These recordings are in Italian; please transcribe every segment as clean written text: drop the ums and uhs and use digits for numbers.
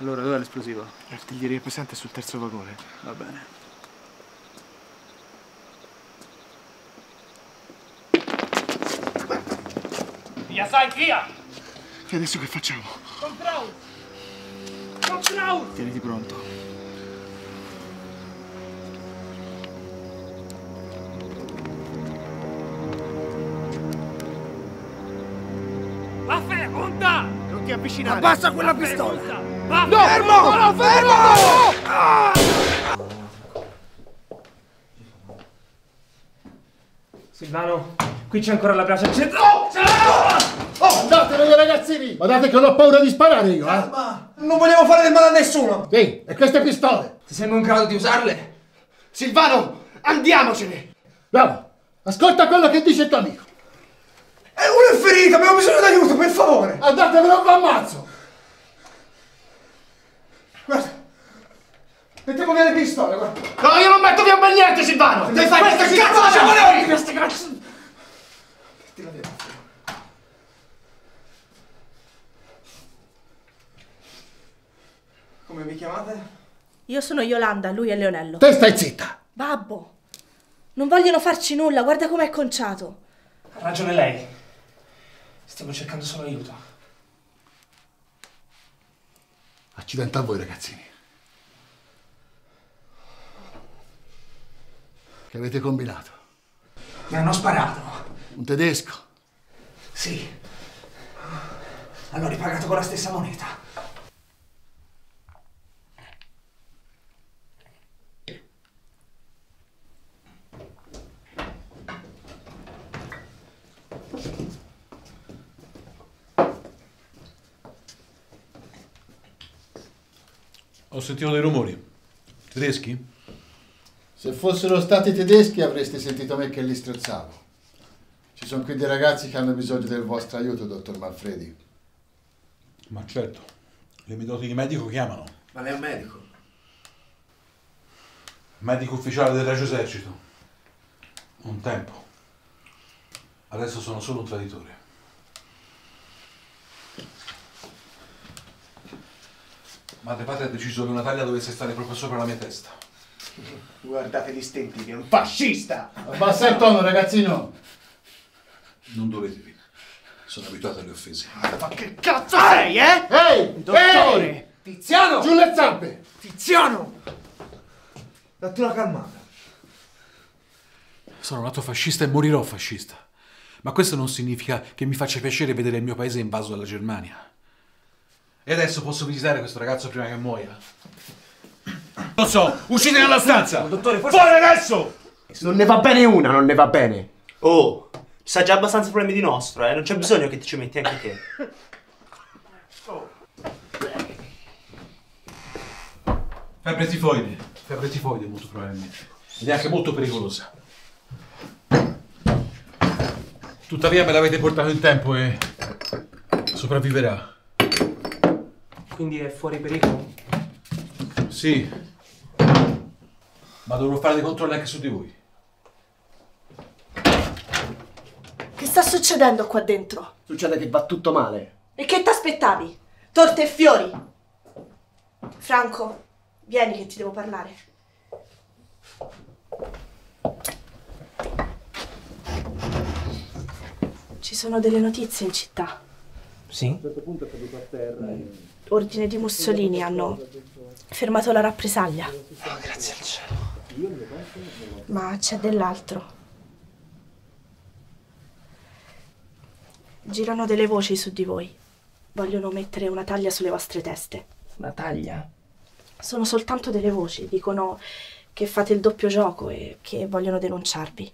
Allora, dov'è l'esplosivo? L'artiglieria pesante è sul terzo vagone. Va bene. Via, sai, via! E adesso che facciamo? Control! Control! Tieniti pronto. Vaffe, punta! Non ti avvicinare! Abbassa quella pistola! No! Fermo! No, fermo! Ah! Silvano, qui c'è ancora la braccia accesa. Oh, andatevene ragazzini! Guardate che non ho paura di sparare io, eh! Ma non vogliamo fare del male a nessuno! Ehi, e queste pistole? Ti sembra in grado di usarle? Silvano, andiamocene! Bravo! Ascolta quello che dice il tuo amico! Uno è ferito, abbiamo bisogno d'aiuto, per favore! Andatevene o vi ammazzo! Guarda! Mettiamo via le pistole, guarda! No, io non metto via per niente, Silvano! Devi fare questo cazzo facciamo noi! Queste cazzo! Tira via. Come vi chiamate? Io sono Yolanda, lui è Leonello. Te stai zitta! Babbo, non vogliono farci nulla, guarda com'è conciato. Ha ragione lei. Stiamo cercando solo aiuto. Accidenti a voi ragazzini. Che avete combinato? Mi hanno sparato. Un tedesco? Sì. Hanno ripagato con la stessa moneta. Ho sentito dei rumori. Tedeschi? Se fossero stati tedeschi avreste sentito me che li strozzavo. Ci sono qui dei ragazzi che hanno bisogno del vostro aiuto, dottor Manfredi. Ma certo, le mie doti di medico chiamano. Ma lei è un medico? Medico ufficiale del Regio Esercito. Un tempo. Adesso sono solo un traditore. Madre Patria ha deciso che una taglia dovesse stare proprio sopra la mia testa. Guardate gli stenti, che è un fascista! Abbassa il tono, ragazzino! Non dovetevi. Sono abituato alle offese. Ma che cazzo sei, eh? Ehi! Dottore! Ehi! Tiziano! Giù le zampe! Tiziano! Datti una calmata. Sono nato fascista e morirò fascista. Ma questo non significa che mi faccia piacere vedere il mio paese invaso dalla Germania. E adesso posso visitare questo ragazzo prima che muoia? Lo so, uscite dalla stanza! Dottore, forse... Fuori adesso! Non ne va bene una, non ne va bene. Oh, sa già abbastanza problemi di nostro, non c'è bisogno che ti ci metti anche te. Febbre tifoide molto probabilmente. Ed è anche molto pericolosa. Tuttavia me l'avete portato in tempo e sopravviverà. Quindi è fuori pericolo? Sì. Ma dovrò fare dei controlli anche su di voi. Che sta succedendo qua dentro? Succede che va tutto male. E che t'aspettavi? Torte e fiori? Franco, vieni che ti devo parlare. Ci sono delle notizie in città. Sì? Ordine di Mussolini hanno fermato la rappresaglia. Oh, grazie al cielo. Ma c'è dell'altro. Girano delle voci su di voi. Vogliono mettere una taglia sulle vostre teste. Una taglia? Sono soltanto delle voci. Dicono che fate il doppio gioco e che vogliono denunciarvi.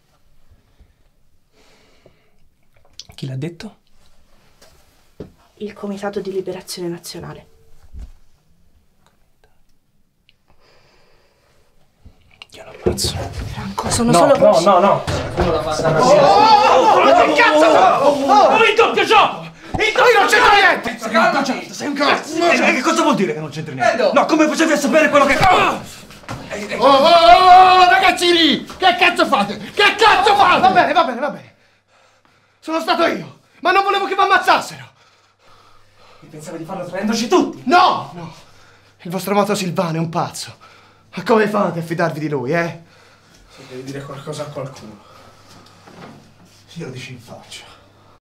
Chi l'ha detto? Il Comitato di Liberazione Nazionale. Io lo ammazzo. Franco, sono solo voci. No. Che cazzo? Il doppio gioco! Io non c'entro niente! Calmati! Sei un cazzo! Che cosa vuol dire che non c'entri niente? No, come facevi a sapere quello che... Oh, ragazzini! Che cazzo fate? Che cazzo fate? Va bene. Sono stato io, ma non volevo che mi ammazzassero. Pensavi di farlo traendoci tutti? No! Il vostro amato Silvano è un pazzo. Ma come fate a fidarvi di lui, eh? Se devi dire qualcosa a qualcuno, glielo dici in faccia.